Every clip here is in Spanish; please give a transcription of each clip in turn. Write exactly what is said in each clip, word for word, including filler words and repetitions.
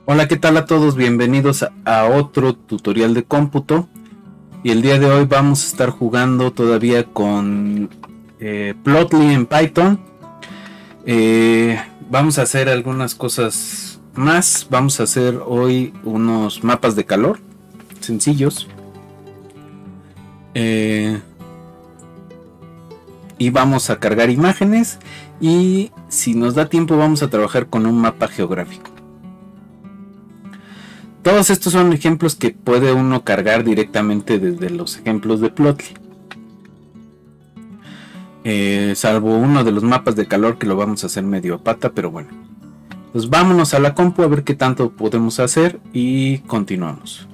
Hola, ¿qué tal a todos? Bienvenidos a, a otro tutorial de cómputo. Y el día de hoy vamos a estar jugando todavía con eh, Plotly en Python. Eh, vamos a hacer algunas cosas más. Vamos a hacer hoy unos mapas de calor sencillos. Eh, y vamos a cargar imágenes. Y si nos da tiempo vamos a trabajar con un mapa geográfico. Todos estos son ejemplos que puede uno cargar directamente desde los ejemplos de Plotly. Eh, salvo uno de los mapas de calor que lo vamos a hacer medio a pata, pero bueno. Pues vámonos a la compu a ver qué tanto podemos hacer y continuamos.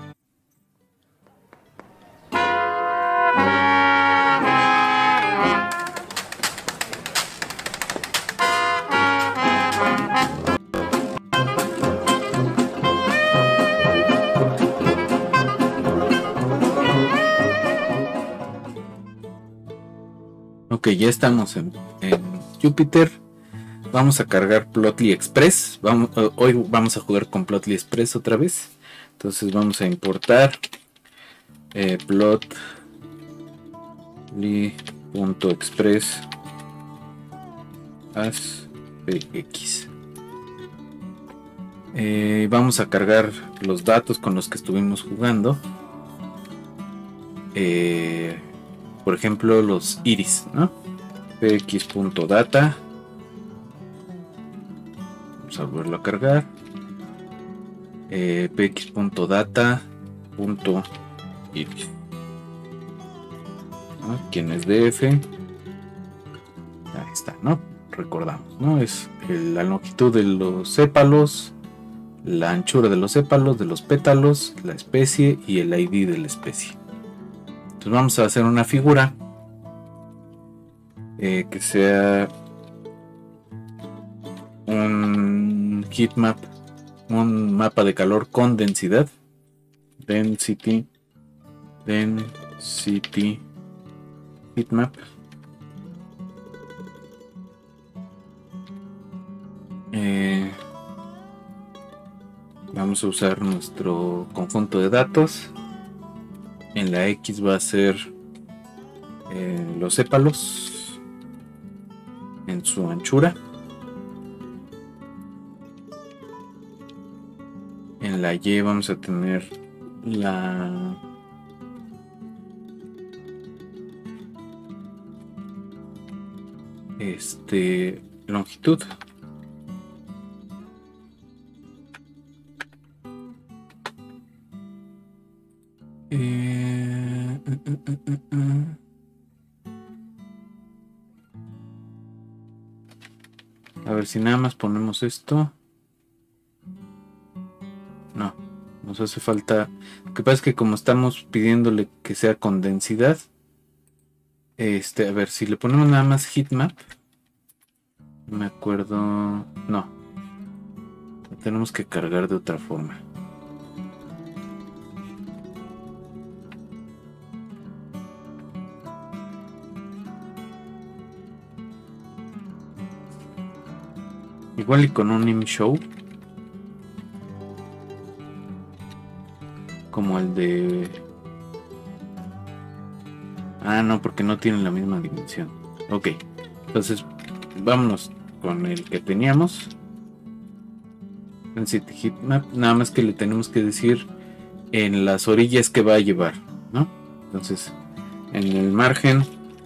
Ok, ya estamos en, en Jupyter. Vamos a cargar Plotly Express. Vamos, uh, hoy vamos a jugar con Plotly Express otra vez. Entonces vamos a importar eh, plotly.express as px. Eh, vamos a cargar los datos con los que estuvimos jugando. Eh, por ejemplo, los iris, ¿no? px.data. Vamos a volverlo a cargar. Eh, px.data.iris. ¿No? ¿Quién es df? Ahí está, ¿no? Recordamos, ¿no? Es el, la longitud de los sépalos, la anchura de los sépalos, de los pétalos, la especie y el I D de la especie. Entonces vamos a hacer una figura eh, que sea un heatmap, un mapa de calor con densidad. Density, density heatmap. Eh, vamos a usar nuestro conjunto de datos. En la X va a ser eh, los sépalos en su anchura. En la Y vamos a tener la este longitud. Eh, uh, uh, uh, uh, uh. A ver si nada más ponemos esto. No, nos hace falta. Lo que pasa es que como estamos pidiéndole que sea con densidad, este, a ver si le ponemos nada más heatmap. No me acuerdo. No, lo tenemos que cargar de otra forma. Igual y con un imshow como el de... Ah, no, porque no tienen la misma dimensión. Ok, entonces vámonos con el que teníamos. Density heatmap, nada más que le tenemos que decir en las orillas que va a llevar, ¿no? Entonces, en el margen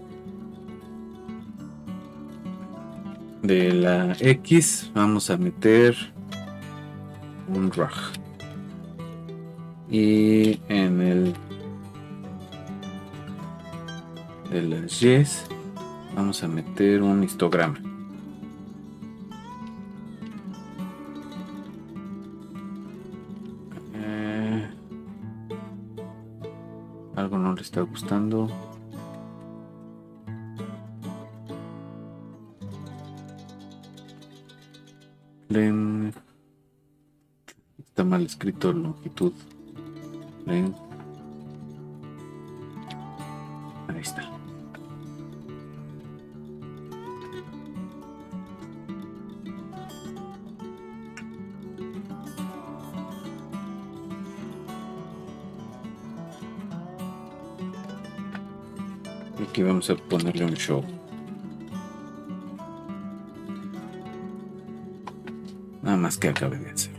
de la X vamos a meter un rag. Y en el de las Y vamos a meter un histograma. Eh, algo no le está gustando. Len, está mal escrito longitud. Len. Ahí está. Y aquí vamos a ponerle un show. Nada más que acabe de hacer.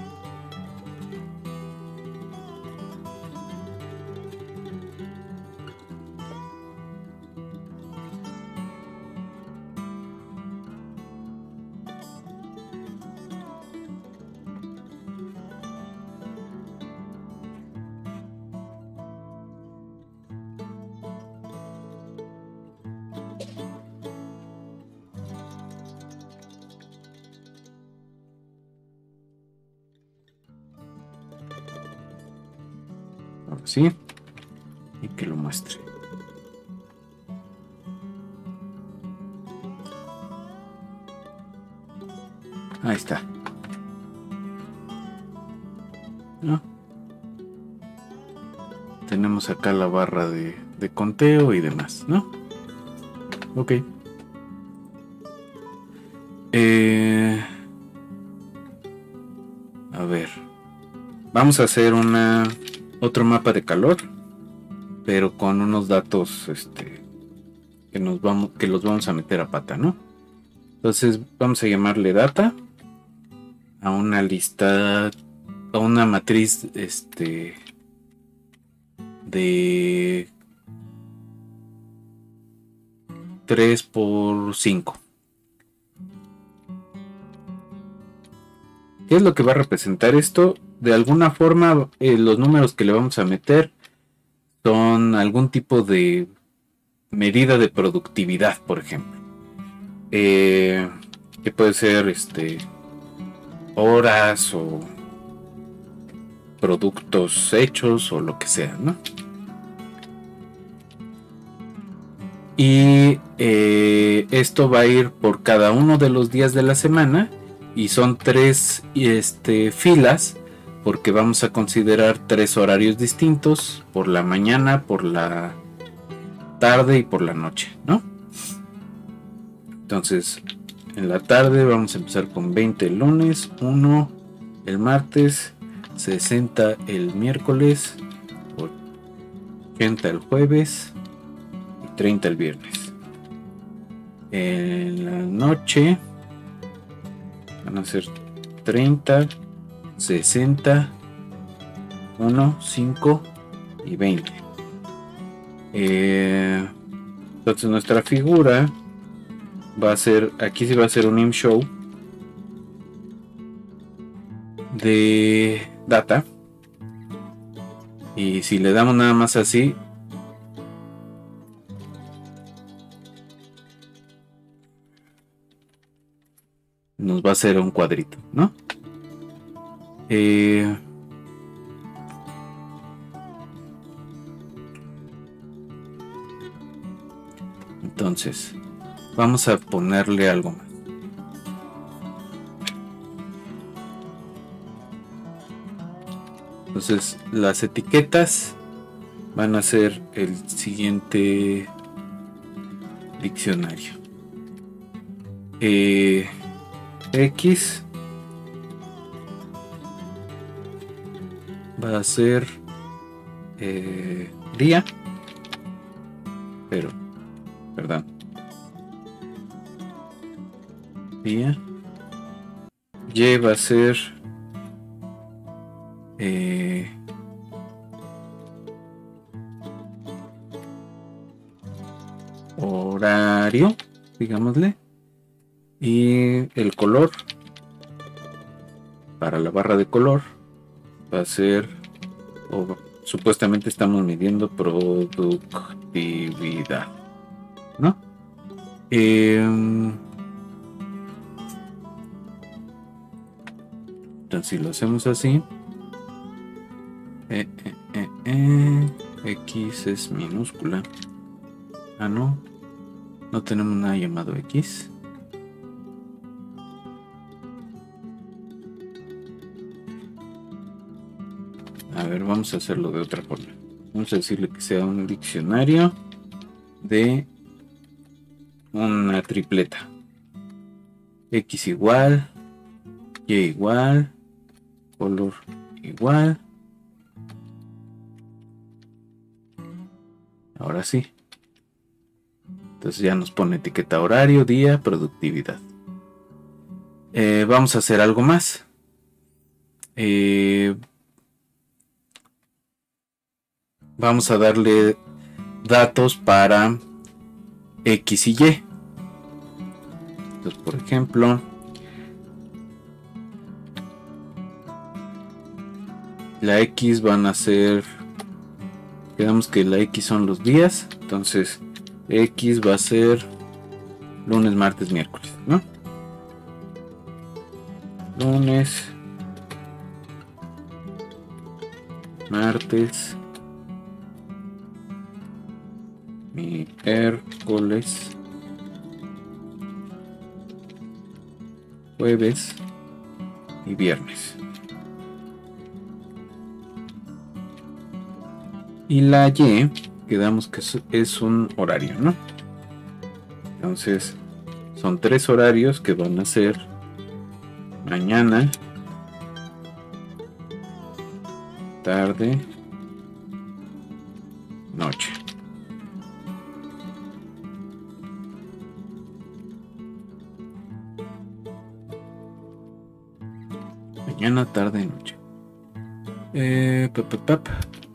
Ahora sí. Y que lo muestre. Ahí está. ¿No? Tenemos acá la barra de, de conteo y demás, ¿no? Ok. Eh, a ver. Vamos a hacer una otro mapa de calor, pero con unos datos este que nos vamos que los vamos a meter a pata, ¿no? Entonces vamos a llamarle data a una lista, a una matriz este de tres por cinco. ¿Qué es lo que va a representar esto? De alguna forma eh, los números que le vamos a meter son algún tipo de medida de productividad, por ejemplo, eh, que puede ser este horas o productos hechos o lo que sea, ¿no? Y eh, esto va a ir por cada uno de los días de la semana y son tres este, filas, porque vamos a considerar tres horarios distintos: por la mañana, por la tarde y por la noche, ¿no? Entonces en la tarde vamos a empezar con veinte el lunes, uno el martes, sesenta el miércoles, ochenta el jueves y treinta el viernes. En la noche van a ser treinta, sesenta, uno, cinco y veinte. Eh, entonces nuestra figura va a ser, aquí sí va a ser un imp show de data, y si le damos nada más así, nos va a hacer un cuadrito, ¿no? Eh, entonces vamos a ponerle algo más. Entonces las etiquetas van a ser el siguiente diccionario. Eh, X va a ser eh, día, pero, perdón, día. Y va a ser eh, horario, digámosle. Y el color, para la barra de color, va a ser, o supuestamente estamos midiendo productividad, ¿no? Eh, entonces si lo hacemos así, eh, eh, eh, eh, X es minúscula. Ah, no, no tenemos nada llamado X. A ver, vamos a hacerlo de otra forma. Vamos a decirle que sea un diccionario de una tripleta. X igual, Y igual, color igual. Ahora sí. Entonces ya nos pone etiqueta horario, día, productividad. Eh, vamos a hacer algo más. Eh, vamos a darle datos para X y Y. Entonces, por ejemplo, la X van a ser, digamos que la X son los días, entonces X va a ser lunes, martes, miércoles, ¿no? Lunes, martes, miércoles, jueves y viernes. Y la Y, quedamos que es un horario, ¿no? Entonces, son tres horarios que van a ser mañana, tarde, noche. Mañana, tarde, noche. Eh, pap, pap, pap.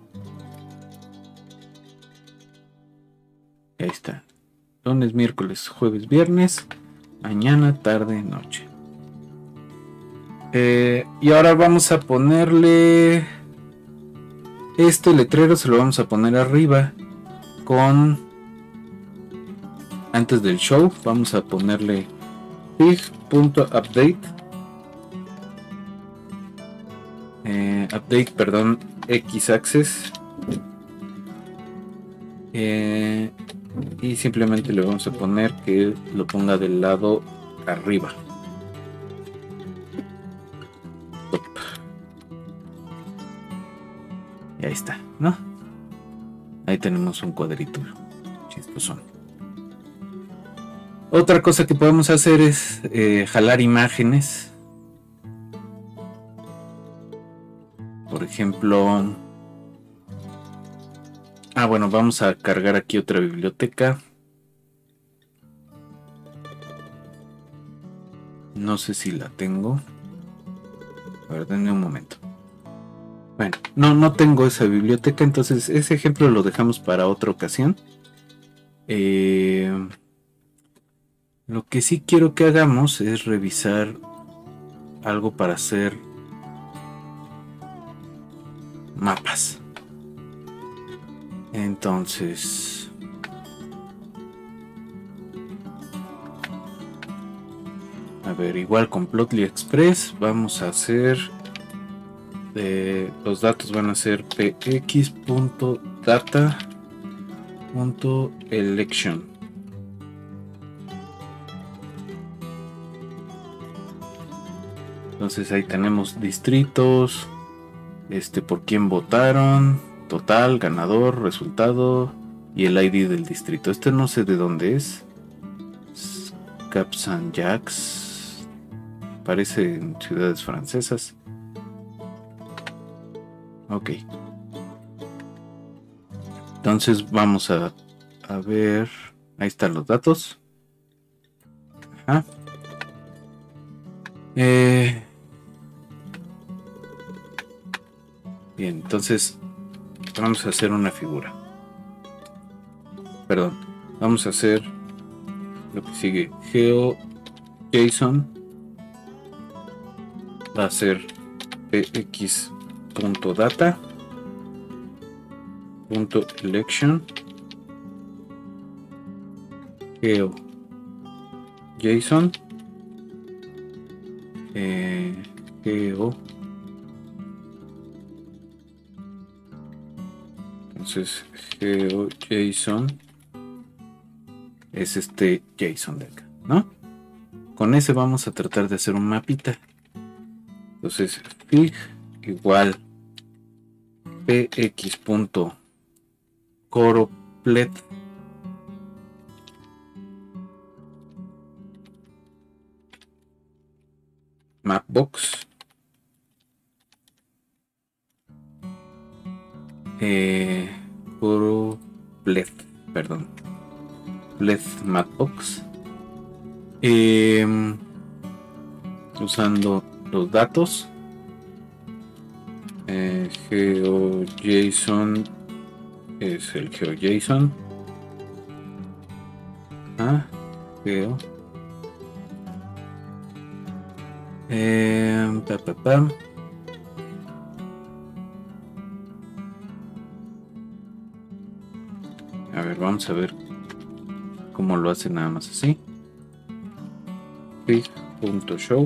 Ahí está. Lunes, miércoles, jueves, viernes. Mañana, tarde, noche. Eh, y ahora vamos a ponerle este letrero, se lo vamos a poner arriba con, antes del show vamos a ponerle fig.update eh, update, perdón, x-axis eh, y simplemente le vamos a poner que lo ponga del lado arriba. Y ahí está, ¿no? Ahí tenemos un cuadrito chistosón. Otra cosa que podemos hacer es eh, jalar imágenes. Por ejemplo, ah, bueno, vamos a cargar aquí otra biblioteca. No sé si la tengo. A ver, denme un momento. Bueno, no, no tengo esa biblioteca, entonces ese ejemplo lo dejamos para otra ocasión. Eh, lo que sí quiero que hagamos es revisar algo para hacer mapas. Entonces, a ver, igual con Plotly Express vamos a hacer eh, los datos van a ser px.data.election. Entonces ahí tenemos distritos, este por quién votaron, total, ganador, resultado y el I D del distrito. Este no sé de dónde es. Caps and Jacks. Parece en ciudades francesas. Ok. Entonces vamos a, a ver. Ahí están los datos. Ajá. Eh, bien, entonces vamos a hacer una figura. Perdón, vamos a hacer lo que sigue. GeoJSON va a ser px.data.election GeoJSON eh, geo entonces GeoJSON es este JSON de acá, ¿no? Con ese vamos a tratar de hacer un mapita. Entonces fig igual px.coroplet mapbox eh, coroplet, perdón, Bleth Mapbox. Eh, usando los datos. Eh, GeoJSON es el GeoJSON. Ah, Geo. Eh, pa, pa, pa. A ver, vamos a ver cómo lo hace nada más así. Pig.show.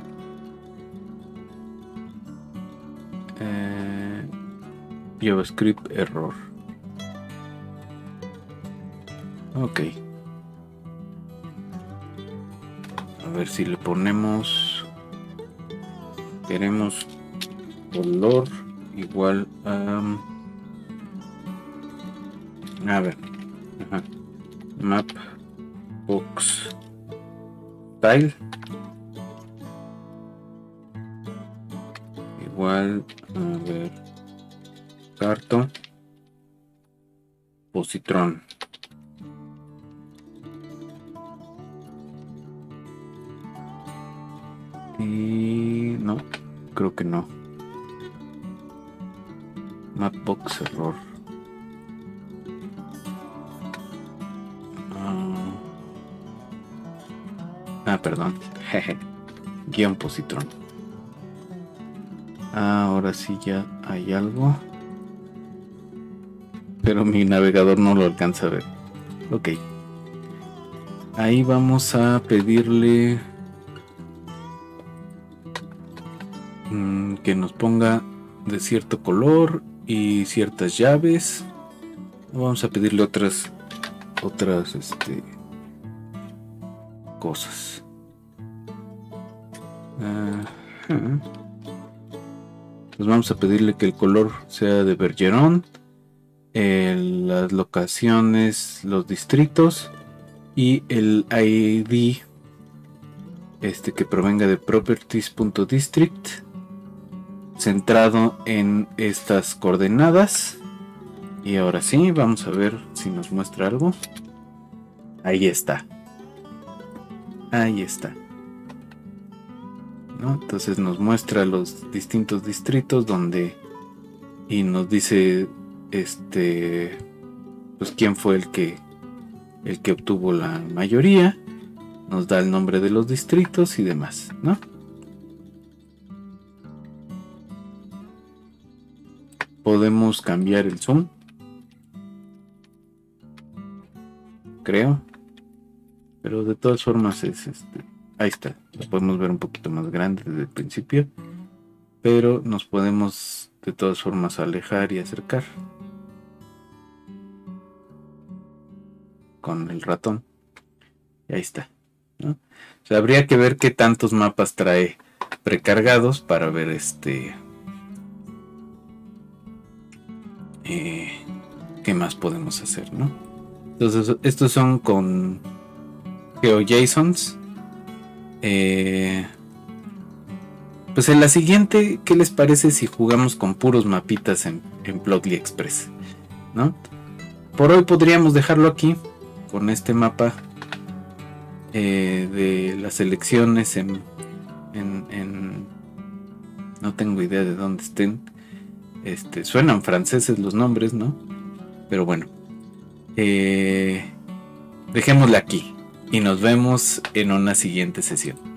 Eh, JavaScript error. Ok. A ver si le ponemos. Queremos color igual a. A ver. Ajá. Map box style igual a ver cartón positron. Y no, creo que no. Mapbox error. Ah, perdón. Guión positron. Ah, ahora sí ya hay algo. Pero mi navegador no lo alcanza a ver. Ok. Ahí vamos a pedirle mmm, que nos ponga de cierto color y ciertas llaves. Vamos a pedirle otras otras este cosas. Uh-huh. Pues vamos a pedirle que el color sea de Bergeron, eh, las locaciones, los distritos y el I D este que provenga de properties.district centrado en estas coordenadas. Y ahora sí, vamos a ver si nos muestra algo. Ahí está. Ahí está. ¿No? Entonces nos muestra los distintos distritos donde y nos dice este pues quién fue el que el que obtuvo la mayoría, nos da el nombre de los distritos y demás, ¿no? Podemos cambiar el zoom, creo, pero de todas formas es este. Ahí está, lo podemos ver un poquito más grande desde el principio, pero nos podemos de todas formas alejar y acercar con el ratón. Y ahí está, ¿no? O sea, habría que ver qué tantos mapas trae precargados para ver este eh, qué más podemos hacer, ¿no? Entonces estos son con GeoJSONs. Eh, pues en la siguiente, ¿qué les parece si jugamos con puros mapitas en, en Plotly Express? ¿No? Por hoy podríamos dejarlo aquí con este mapa eh, de las elecciones en, en, en no tengo idea de dónde estén. Este, suenan franceses los nombres, ¿no? Pero bueno, eh, dejémosle aquí. Y nos vemos en una siguiente sesión.